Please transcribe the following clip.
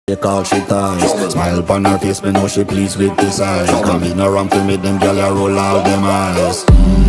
Take all she ties. Smile upon her face, me know she pleased with this eyes. Come in around to make them gyal a roll out them eyes.